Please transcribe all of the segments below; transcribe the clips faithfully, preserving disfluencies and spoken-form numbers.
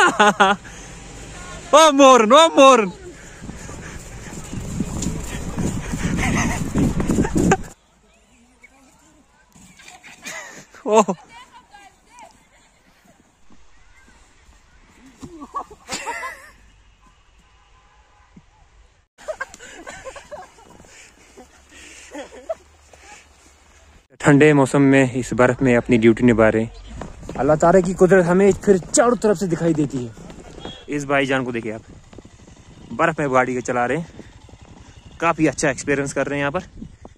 ओ मोरन, ओ मोरन। ओ ठंडे मौसम में इस बर्फ में अपनी ड्यूटी निभा रहे हैं। अल्लाह ताला की कुदरत हमें फिर चारों तरफ से दिखाई देती है। इस भाईजान को देखिए आप, बर्फ में गाड़ी चला रहे हैं, काफी अच्छा एक्सपीरियंस कर रहे हैं यहाँ पर।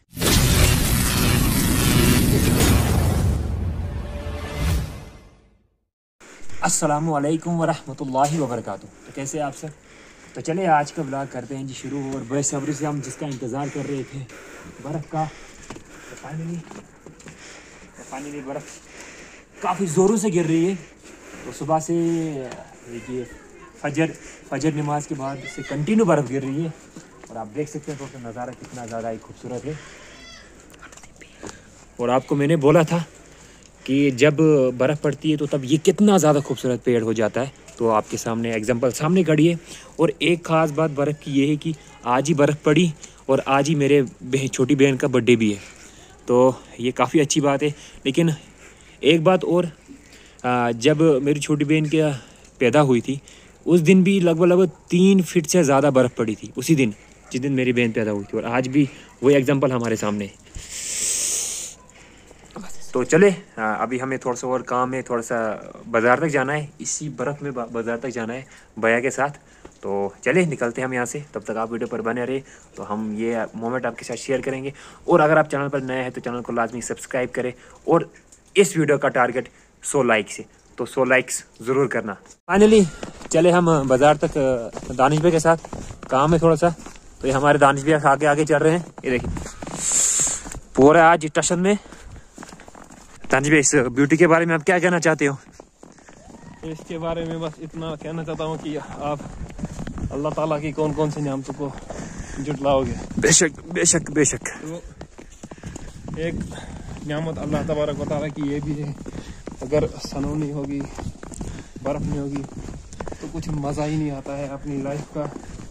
अस्सलामु अलैकुम वरहमतुल्लाहि वबरकातुहू। तो कैसे आप सब? तो चले आज का ब्लॉग करते हैं जी शुरू। और बेसब्री से हम जिसका इंतज़ार कर रहे थे, बर्फ़ का, तो फाइनली तो फाइनली बर्फ़ काफ़ी ज़ोरों से गिर रही है। तो सुबह से देखिए फजर फजर नमाज के बाद से कंटिन्यू बर्फ़ गिर रही है। और आप देख सकते हैं तो, तो नज़ारा कितना ज़्यादा ही खूबसूरत है। और आपको मैंने बोला था कि जब बर्फ़ पड़ती है तो तब ये कितना ज़्यादा खूबसूरत पेड़ हो जाता है। तो आपके सामने एग्जांपल सामने खड़ी है। और एक ख़ास बात बर्फ़ की ये है कि आज ही बर्फ़ पड़ी और आज ही मेरे बहन छोटी बहन का बर्थडे भी है। तो ये काफ़ी अच्छी बात है। लेकिन एक बात और, जब मेरी छोटी बहन के पैदा हुई थी उस दिन भी लगभग लगभग तीन फीट से ज़्यादा बर्फ़ पड़ी थी, उसी दिन जिस दिन मेरी बहन पैदा हुई थी। और आज भी वही एग्जाम्पल हमारे सामने है। तो चले, अभी हमें थोड़ा सा और काम है, थोड़ा सा बाज़ार तक जाना है, इसी बर्फ़ में बाज़ार तक जाना है भैया के साथ। तो चले निकलते हैं हम यहाँ से। तब तक आप वीडियो पर बने रहे, तो हम ये मोमेंट आपके साथ शेयर करेंगे। और अगर आप चैनल पर नए हैं तो चैनल को लाजमी सब्सक्राइब करें। और इस वीडियो का टारगेट सौ लाइक से, तो सौ लाइक्स ज़रूर करना। फाइनली चले हम बाज़ार तक दानिश भाई के साथ, काम है थोड़ा सा। तो ये हमारे दानिश भाई आगे आगे चल रहे हैं, ये देखिए पूरा आज टशन में। दानिश भाई, इस ब्यूटी के बारे में आप क्या कहना चाहते हो? इसके बारे में बस इतना कहना चाहता हूँ कि आप अल्लाह ताला की कौन कौन सी नियामतों को जुटलाओगे। बेशक बेशक बेशक। तो एक नियामत अल्लाह तबारक व तआला की ये भी है, अगर सनो नहीं होगी, बर्फ़ नहीं होगी तो कुछ मज़ा ही नहीं आता है अपनी लाइफ का।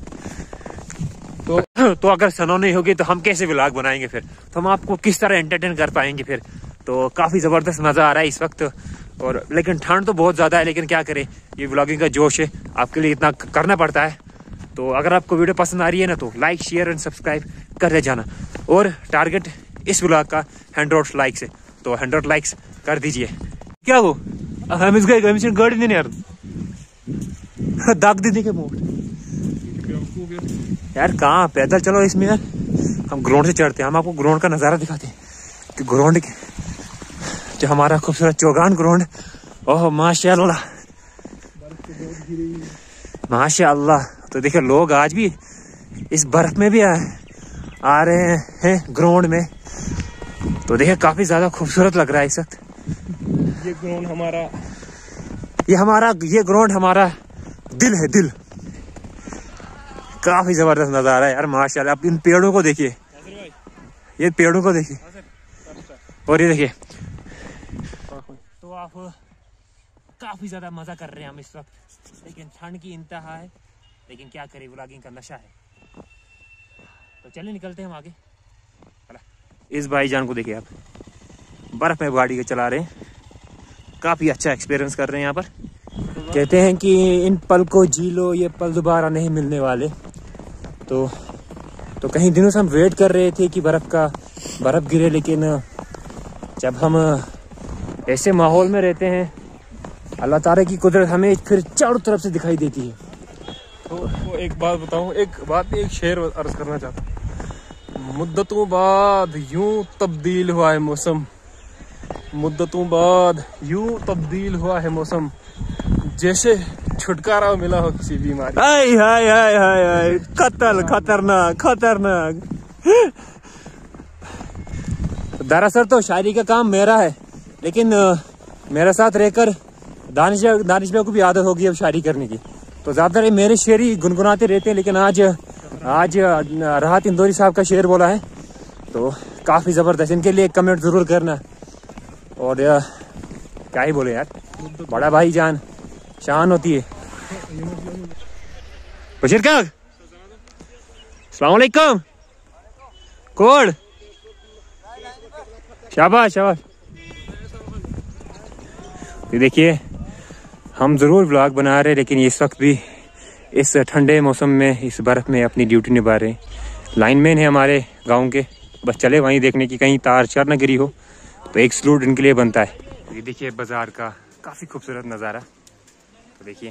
तो तो अगर सनो नहीं होगी तो हम कैसे व्लॉग बनाएंगे फिर? तो हम आपको किस तरह एंटरटेन कर पाएंगे फिर? तो काफ़ी ज़बरदस्त मज़ा आ रहा है इस वक्त। और लेकिन ठंड तो बहुत ज़्यादा है, लेकिन क्या करें, ये व्लॉगिंग का जोश है, आपके लिए इतना करना पड़ता है। तो अगर आपको वीडियो पसंद आ रही है ना तो लाइक शेयर एंड सब्सक्राइब कर जाना। और टारगेट इस व्लॉग का हंड्रेड लाइक्स है, तो हंड्रेड लाइक्स कर दीजिए। क्या वो हम इसका गाड़ी नहीं यार दाग दीदी के मुँह यार, कहाँ पैदल चलो इसमें यार। हम ग्राउंड से चढ़ते हैं, हम आपको ग्राउंड का नज़ारा दिखाते हैं कि ग्राउंड के जो हमारा खूबसूरत चौगान ग्राउंड। ओह माशाल्लाह माशाल्लाह। तो देखिए लोग आज भी इस बर्फ में भी आ, आ रहे हैं ग्राउंड में। तो देखिए काफी ज्यादा खूबसूरत लग रहा है इस वक्त। ये ग्राउंड हमारा ये हमारा ये ग्राउंड हमारा दिल है, दिल। काफी जबरदस्त नजारा है यार माशाल्लाह। आप इन पेड़ों को देखिए, ये पेड़ों को देखिए, और ये देखिए। तो आप काफी ज्यादा मजा कर रहे हैं हम इस वक्त, लेकिन ठंड की इंतहा है, लेकिन क्या करें, व्लॉगिंग का नशा है। तो चलिए निकलते हैं हम आगे। इस भाईजान को देखिए आप, बर्फ में गाड़ी चला रहे हैं, काफी अच्छा एक्सपीरियंस कर रहे हैं यहाँ पर। कहते हैं कि इन पल को जी लो, ये पल दोबारा नहीं मिलने वाले। तो तो कई दिनों से हम वेट कर रहे थे कि बर्फ का बर्फ गिरे, लेकिन जब हम ऐसे माहौल में रहते हैं, अल्लाह ताला की कुदरत हमें फिर चारों तरफ से दिखाई देती है। तो, तो एक बात बताऊं, एक बात एक शेर अर्ज करना चाहता हूँ। मुद्दतों बाद यूं तब्दील हुआ है मौसम, मुद्दतों बाद यूं तब्दील हुआ है मौसम, जैसे छुटकारा मिला हो किसी बीमारी। हाय हाय हाय हाय हाय, कतल खतरनाक खतरनाक। दरअसल तो शायरी का काम मेरा है, लेकिन मेरे साथ रहकर दानिश दानिश भाई को भी आदत होगी अब शायरी करने की। तो ज़्यादातर मेरे शेर ही गुनगुनाते रहते हैं, लेकिन आज आज राहत इंदौरी साहब का शेर बोला है, तो काफ़ी ज़बरदस्त। इनके लिए कमेंट ज़रूर करना। और क्या ही बोले यार, बड़ा भाई जान शान होती है। बशीर का अस्सलाम वालेकुम। कोड शाबाश शाबाश। ये देखिए हम जरूर व्लॉग बना रहे हैं, लेकिन इस वक्त भी इस ठंडे मौसम में इस बर्फ में अपनी ड्यूटी निभा रहे हैं। लाइनमैन है हमारे गांव के, बस चले वहीं देखने की कहीं तार चार न गिरी हो, तो एक सलूट इनके लिए बनता है। ये देखिए बाजार का काफी खूबसूरत नज़ारा, तो देखिए।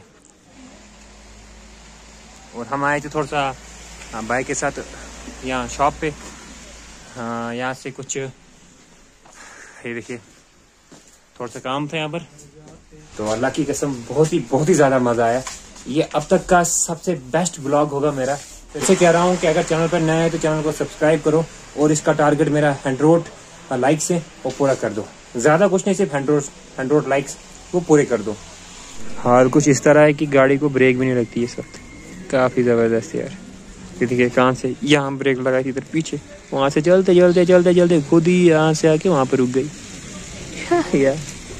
और हम आए थे थोड़ा सा बाइक के साथ यहाँ शॉप पे, हाँ यहाँ से कुछ ये देखिए थोड़ा सा काम था यहाँ पर, तो अल्लाह की कसम बहुत ही बहुत ही ज़्यादा मज़ा आया। ये अब तक का सबसे बेस्ट ब्लॉग होगा मेरा। जैसे कह रहा हूँ कि अगर चैनल पर नया है तो चैनल को सब्सक्राइब करो, और इसका टारगेट मेरा हंड्रेड लाइक्स है वो पूरा कर दो। ज़्यादा कुछ नहीं, सिर्फ हंड्रेड हंड्रेड लाइक्स वो पूरे कर दो। हाल कुछ इस तरह है कि गाड़ी को ब्रेक भी नहीं लगती है इस वक्त, काफ़ी ज़बरदस्त यार। देखिए कहाँ से यहाँ ब्रेक लगाई थी, इधर पीछे, वहाँ से चलते चलते चलते चलते खुद ही यहाँ से आके वहाँ पर रुक गई यार।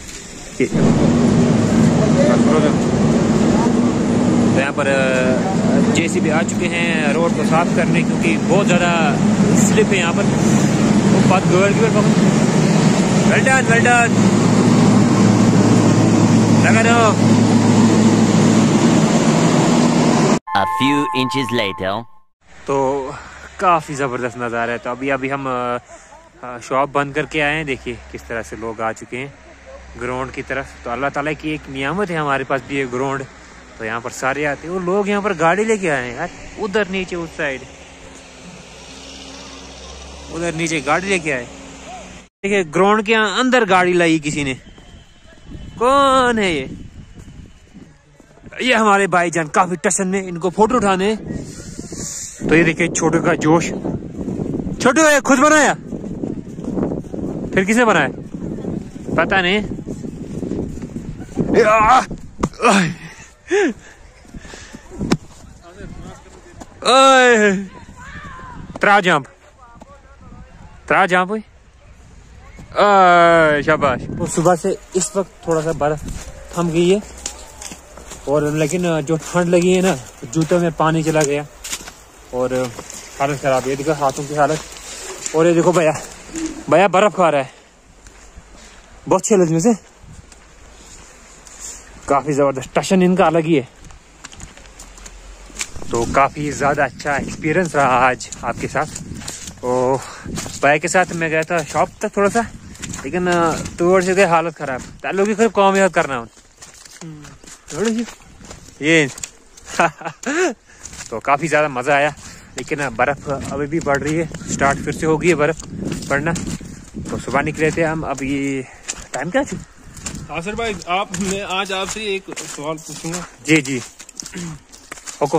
तो यहाँ पर जेसीबी आ चुके हैं रोड को साफ करने, क्योंकि बहुत ज़्यादा स्लिप है यहाँ पर। वो बात वेल डन वेल डन लगा दो। A few inches later. तो काफ़ी ज़बरदस्त नज़ारा है। तो अभी अभी हम शॉप बंद करके आए हैं, देखिए किस तरह से लोग आ चुके हैं ग्राउंड की तरफ। तो अल्लाह ताला की एक नियामत है हमारे पास भी ये ग्राउंड, तो यहाँ पर सारे आते हैं। वो लोग यहाँ पर गाड़ी लेके आए हैं यार, उधर नीचे उस साइड, उधर नीचे गाड़ी लेके आए। देखिए ग्राउंड के अंदर गाड़ी लाई किसी ने, कौन है ये? ये हमारे भाईजान काफी टशन में, इनको फोटो उठाने। तो ये देखिए छोटू का जोश। छोटू है खुद बनाया, फिर किसने बनाया पता नहीं। त्रा जंप त्रा जंप हुई, शाबाश। तो सुबह से इस वक्त थोड़ा सा बर्फ थम गई है, और लेकिन जो ठंड लगी है ना, जूतों में पानी चला गया और हालत खराब है। देखो हाथों की हालत। और ये देखो भैया, भैया बर्फ खा रहा है, बहुत अच्छे लगे से, काफी जबरदस्त टशन इनका अलग ही है। तो काफी ज्यादा अच्छा एक्सपीरियंस रहा आज आपके साथ। और भैया के साथ मैं गया था शॉप तक थोड़ा सा, लेकिन तोड़ से हालत खराब। तालों की खैर कौम याद करना ये तो काफी ज्यादा मजा आया। लेकिन बर्फ अभी भी बढ़ रही है, स्टार्ट फिर से हो गई है बर्फ पड़ना। तो सुबह निकले थे हम, अब ये टाइम क्या थी? आसिर भाई आप, मैं आज आपसे एक सवाल पूछूंगा। जी जी हुकुम।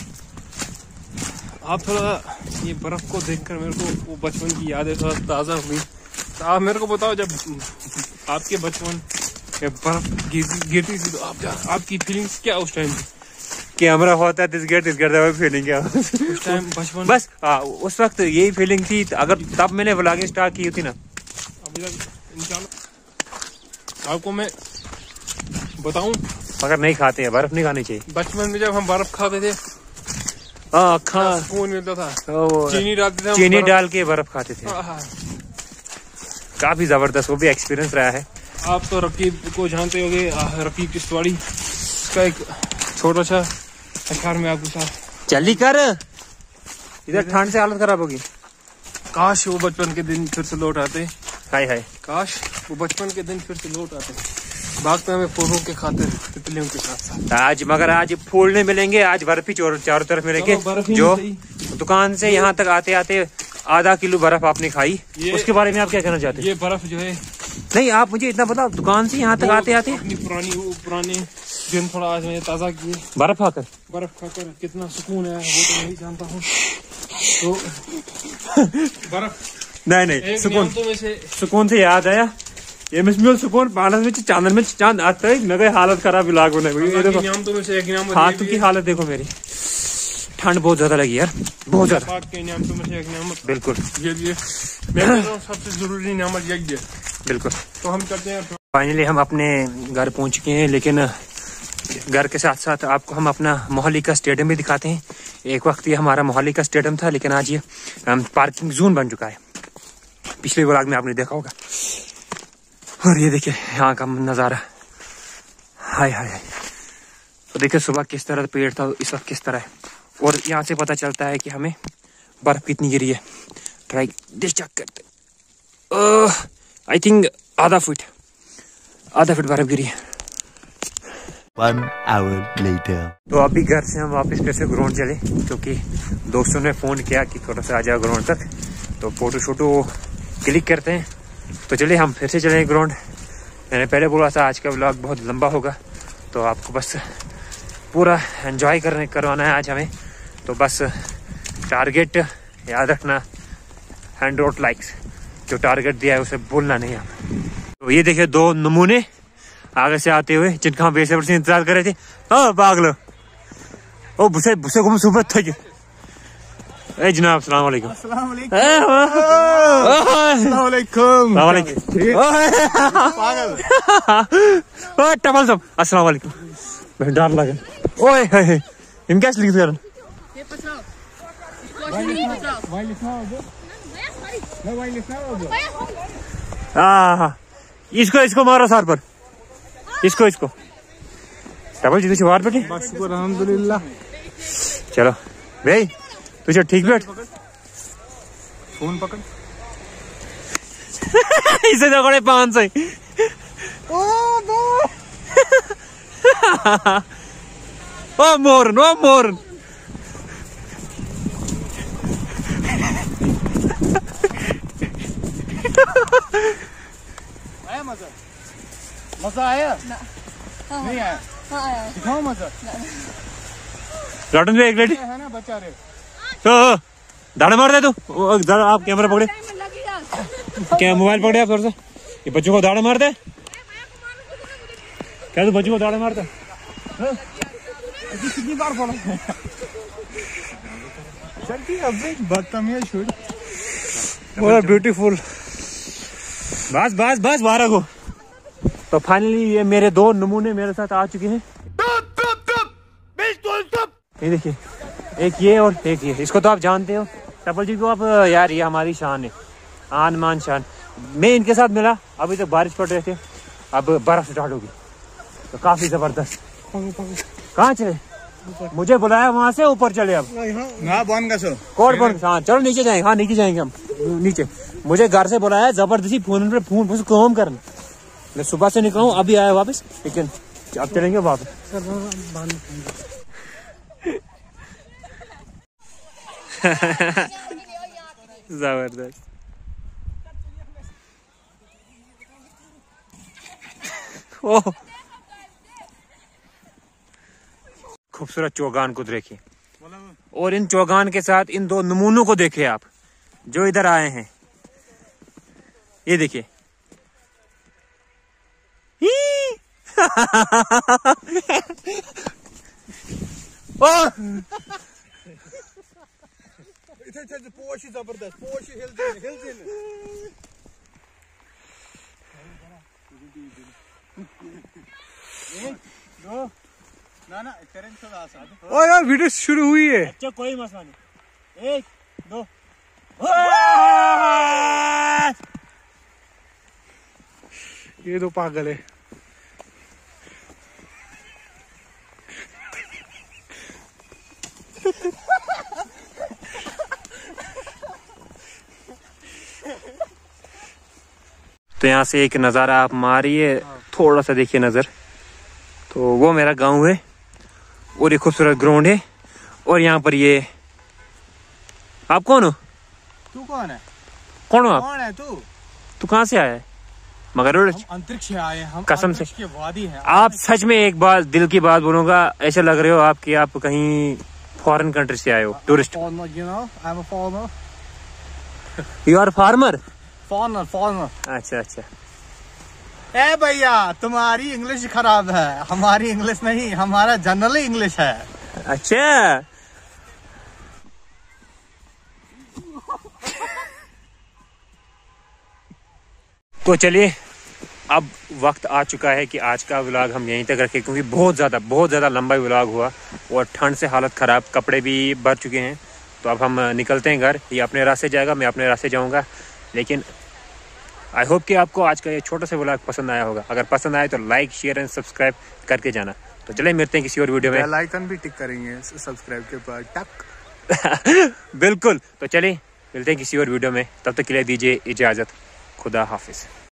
आप थोड़ा ये बर्फ को देखकर मेरे को वो बचपन की यादें थोड़ा ताज़ा हुई। तो आप मेरे को बताओ, जब आपके बचपन में बर्फ गिरती थी तो आप क्या, आपकी फीलिंग्स क्या उस टाइम? कैमरा होता है तिस गिर तिस गिरता फीलिंग क्या उस टाइम बचपन? बस आ, उस वक्त यही फीलिंग थी। अगर तब मैंने व्लॉगिंग स्टार्ट की होती ना, अभी तक इंशाल्लाह। आपको मैं बताऊं, मगर नहीं खाते हैं, बर्फ नहीं खानी चाहिए। बचपन में जब हम बर्फ खाते थे, हाँ खा सुकून मिलता था। चीनी डालते थे, चीनी डाल के बर्फ खाते थे, हाँ। काफी जबरदस्त वो भी एक्सपीरियंस रहा है। आप तो रकीब को जानते होंगे, रकीब किश्तवाड़ी, इसका एक छोटा सा अखार में आपके साथ। जल्दी कर, इधर ठंड से हालत खराब होगी। काश वो बचपन के दिन फिर से लौट आते। हाय हाय, काश वो बचपन के दिन फिर से लौट आते। भागते हमें फूलों के खातिर तितलियों के साथ साथ। आज मगर आज फूल नहीं मिलेंगे, आज बर्फ ही चारों तरफ मिलेंगे। जो दुकान से यहाँ तक आते आते आधा किलो बर्फ आपने खाई, उसके बारे में आप क्या कहना चाहते हैं? ये बर्फ जो है, नहीं आप मुझे इतना बताओ, दुकान से यहाँ तक आते आते अपनी पुरानी वो पुराने दिन थोड़ा आज मैंने ताज़ा किए। बर्फ खाकर बर्फ खाकर कितना सुकून है वो तो नहीं जानता हूँ। तो बर्फ नहीं नहीं सुकून में से सुकून से याद आया, ये मिसमिल सुकून पानस में चांदन में चांद आता है। मैं गई हालत खराब इलाक होने में, हाथों की हालत देखो मेरी। ठंड बहुत ज्यादा लगी यार, बहुत ज्यादा। बिल्कुल ये ये मैं कह रहा हूं सबसे जरूरी नियामत यही है। बिल्कुल। तो हम करते हैं, फाइनली हम अपने घर पहुंच चुके हैं, लेकिन घर के साथ साथ आपको हम अपना मोहाली का स्टेडियम भी दिखाते हैं। एक वक्त ये हमारा मोहाली का स्टेडियम था, लेकिन आज ये पार्किंग जोन बन चुका है। पिछले व्लॉग में आपने देखा होगा। और ये देखिए यहाँ का नज़ारा, हाय हाय हाय। तो देखिए सुबह किस तरह पेड़ था, इस वक्त किस तरह है। और यहाँ से पता चलता है कि हमें बर्फ कितनी गिरी है। ट्राई दिस चेक करते, आई थिंक आधा फुट आधा फुट बर्फ गिरी है। One hour later. तो अभी घर से हम वापस फिर से ग्राउंड चले, क्योंकि दोस्तों ने फ़ोन किया कि थोड़ा सा आ जाओ ग्राउंड तक, तो फोटो शोटो क्लिक करते हैं। तो चलिए हम फिर से चले ग्राउंड। मैंने पहले बोला था आज का व्लॉग बहुत लंबा होगा, तो आपको बस पूरा एंजॉय करने करवाना है आज हमें। तो बस टारगेट याद रखना, हंड्रेड लाइक्स, जो टारगेट दिया है उसे भूलना नहीं आप। तो ये देखिए दो नमूने आगे से आते हुए, जिनका हम बेसब्री से इंतजार कर रहे थे। हाँ पागलो, ओ भूसे भूसे को सुबह था। ए जनाब अस्सलाम वालेकुम। अस्सलाम वालेकुम। पागल टपल सब अस्सलाम वालेकुम। मैं डर लगा। ओए हे इन कैसे लिख कर हाँ, इसको इसको मारो सर पर, इसको इसको डबल जी वार बैठे। शुक्र अल्हम्दुलिल्लाह। चलो भाई तुझे ठीक बैठ। फोन पकड़। इसे दौड़े पाँच सौ। ओ मोरन, ओ मोरन। आया मजा? मजा आया? नहीं आया? हाँ आया। दिखाओ मजा। लॉटन में एक लेडी है ना बचा रहे। तो दाढ़े मार दे तू। दाढ़े आप कैमरा पकड़े, क्या मोबाइल पकड़े आप थोड़ा सा। ये बच्चों को दाढ़े मार दे। क्या तू बच्चों को दाढ़े मारता? कितनी बार बोला? चलती अब बदतमीज छोड़। बड़ा ब्यूटीफुल। बस बस बस बारह को। तो फाइनली ये मेरे दो नमूने मेरे साथ आ चुके हैं। ये देखिए, एक ये और एक ये। इसको तो आप जानते हो टपल जी को आप यार, ये हमारी शान है, आन मान शान। मैं इनके साथ मिला, अभी तक बारिश पड़ रहे थे, अब बर्फ स्टार्ट होगी तो काफी जबरदस्त। कहाँ चले? मुझे बुलाया वहां से, ऊपर चले अब। कोट बंद। हाँ चलो नीचे जाएंगे। हाँ नीचे जाएंगे हम, नीचे। मुझे घर से बुलाया जबरदस्ती, फोन पे फोन पर काम करना। मैं सुबह से निकला हूँ, अभी आया वापस, लेकिन अब चलेंगे वापस। जबरदस्त। ओह खूबसूरत चौगान को देखिए, और इन चौगान के साथ इन दो नमूनों को देखिए आप, जो इधर आए हैं। ये देखिए। पोश जबरदस्त, पोश हिल हिल ना ना ओ यार वीडियो शुरू हुई है। अच्छा कोई मसला नहीं। एक दो। ये दो पागल है। तो यहाँ से एक नज़ारा आप मारिए, थोड़ा सा देखिए नज़र, तो वो मेरा गांव है और ये खूबसूरत ग्राउंड है। और यहाँ पर ये, आप कौन हो? तू कौन है? कौन हो आप? कौन है तू? तू कहाँ से आया है? मगर अंतरिक्ष से आए हम, कसम से के वादी है। आप सच में एक बात दिल की बात बोलूंगा, ऐसे लग रहे हो आप कि आप कहीं फॉरेन कंट्री से आए हो, tourist. You are farmer? Foreigner foreigner. अच्छा अच्छा। ए भैया तुम्हारी इंग्लिश खराब है, हमारी इंग्लिश नहीं, हमारा जनरली इंग्लिश है। अच्छा। तो चलिए अब वक्त आ चुका है कि आज का व्लॉग हम यहीं तक रखें, क्योंकि बहुत ज़्यादा बहुत ज़्यादा लंबा व्लॉग हुआ और ठंड से हालत ख़राब, कपड़े भी भर चुके हैं। तो अब हम निकलते हैं घर। ये अपने रास्ते जाएगा, मैं अपने रास्ते जाऊँगा। लेकिन आई होप कि आपको आज का ये छोटा सा व्लॉग पसंद आया होगा। अगर पसंद आए तो लाइक शेयर एंड सब्सक्राइब करके जाना। तो चले मिलते हैं किसी और वीडियो में। बेल आइकन भी टिक करेंगे सब्सक्राइब के बाद टक। बिल्कुल। तो चलिए मिलते हैं किसी और वीडियो में, तब तक के लिए दीजिए इजाज़त। खुदा हाफिज़।